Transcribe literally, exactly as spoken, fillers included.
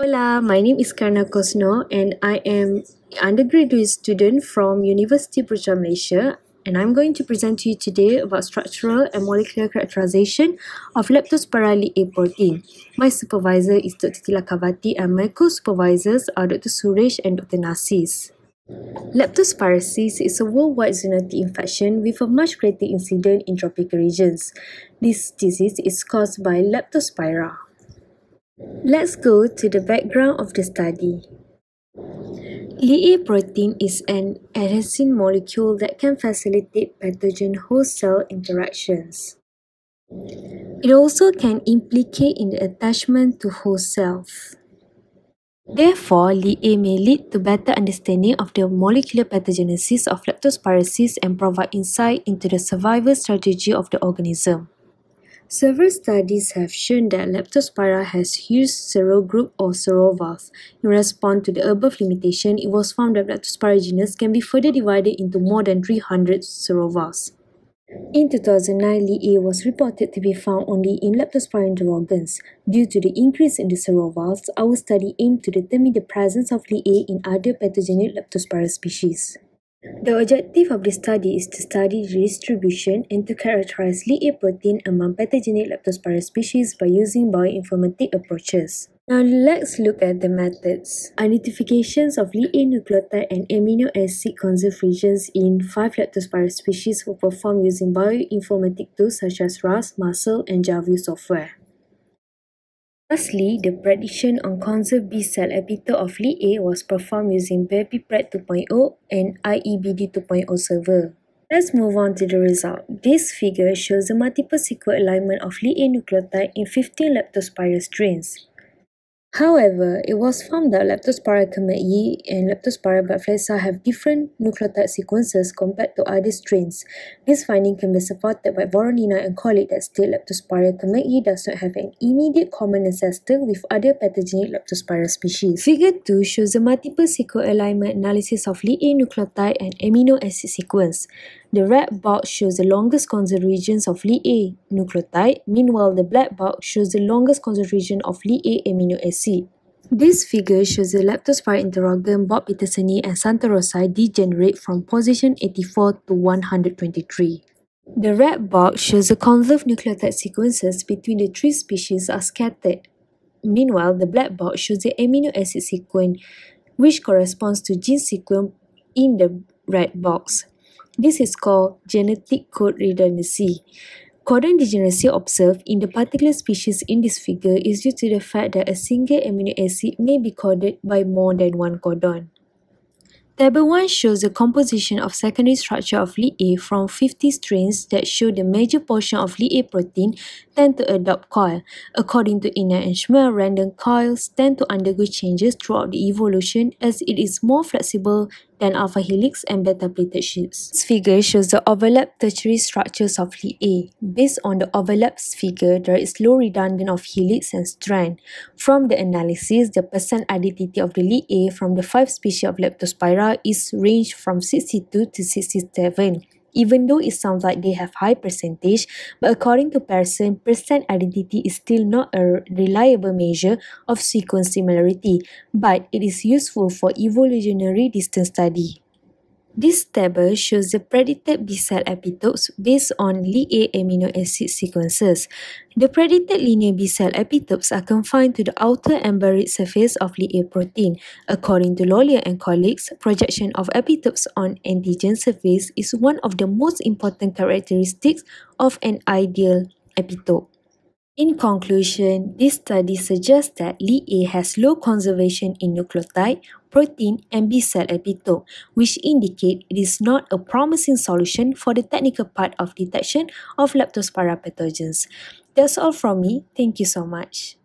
Hola, my name is Karna Kosno and I am undergraduate student from University Putra Malaysia, and I'm going to present to you today about structural and molecular characterization of Leptospira Li-A protein. My supervisor is Doctor Tilakavati and my co-supervisors are Doctor Suresh and Doctor Nasis. Leptospirosis is a worldwide zoonotic infection with a much greater incidence in tropical regions. This disease is caused by Leptospira. Let's go to the background of the study. Li-A protein is an adenosine molecule that can facilitate pathogen host cell interactions. It also can implicate in the attachment to host cells. Therefore, Li-A may lead to better understanding of the molecular pathogenesis of leptospirosis and provide insight into the survival strategy of the organism. Several studies have shown that Leptospira has huge serogroup or serovalve. In response to the above limitation, it was found that Leptospira genus can be further divided into more than three hundred serovalves. In two thousand nine, Li-A was reported to be found only in Leptospira interrogans. Due to the increase in the serovalves, our study aimed to determine the presence of Li-A in other pathogenic Leptospira species. The objective of the study is to study the distribution and to characterize Li-A protein among pathogenic Leptospira species by using bioinformatic approaches. Now let's look at the methods. Identifications of Li-A nucleotide and amino acid conserved regions in five Leptospira species were performed using bioinformatic tools such as R A S, Muscle, and JAVIEW software. Lastly, the prediction on conserved B-cell epitope of Li-A was performed using BabyPrед two point oh and I E B D two point oh server. Let's move on to the result. This figure shows the multiple sequence alignment of Li-A nucleotide in fifteen Leptospira strains. However, it was found that Leptospira kamei and Leptospira bacillifera have different nucleotide sequences compared to other strains. This finding can be supported by Voronina and colleagues that state Leptospira kamei does not have an immediate common ancestor with other pathogenic Leptospira species. Figure two shows the multiple sequence alignment analysis of Li-A nucleotide and amino acid sequence. The red box shows the longest conserved regions of Li-A nucleotide, meanwhile the black box shows the longest conserved region of Li-A amino acid. This figure shows the Leptospira interrogan Bob Petersoni and Santa Rosa degenerate from position eighty-four to one hundred twenty-three. The red box shows the conserved nucleotide sequences between the three species are scattered. Meanwhile, the black box shows the amino acid sequence, which corresponds to gene sequence in the red box. This is called genetic code redundancy. Codon degeneracy observed in the particular species in this figure is due to the fact that a single amino acid may be coded by more than one codon. Table one shows the composition of secondary structure of Li-A from fifty strains that show the major portion of Li-A protein tend to adopt coil. According to Ina and Schmer, random coils tend to undergo changes throughout the evolution as it is more flexible than alpha helix and beta plated sheets. This figure shows the overlapped tertiary structures of Li-A. Based on the overlapped figure, there is low redundant of helix and strand. From the analysis, the percent identity of the Li-A from the five species of Leptospira is ranged from sixty-two to sixty-seven. Even though it sounds like they have high percentage, but according to Pearson, percent identity is still not a reliable measure of sequence similarity, but it is useful for evolutionary distance study. This table shows the predicted B-cell epitopes based on Li-A amino acid sequences. The predicted linear B-cell epitopes are confined to the outer and buried surface of Li-A protein. According to Lollier and colleagues, projection of epitopes on antigen surface is one of the most important characteristics of an ideal epitope. In conclusion, this study suggests that Li-A has low conservation in nucleotide, protein, and B-cell epitope, which indicate it is not a promising solution for the technical part of detection of Leptospira pathogens. That's all from me. Thank you so much.